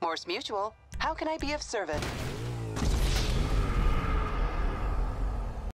Morse Mutual, how can I be of service?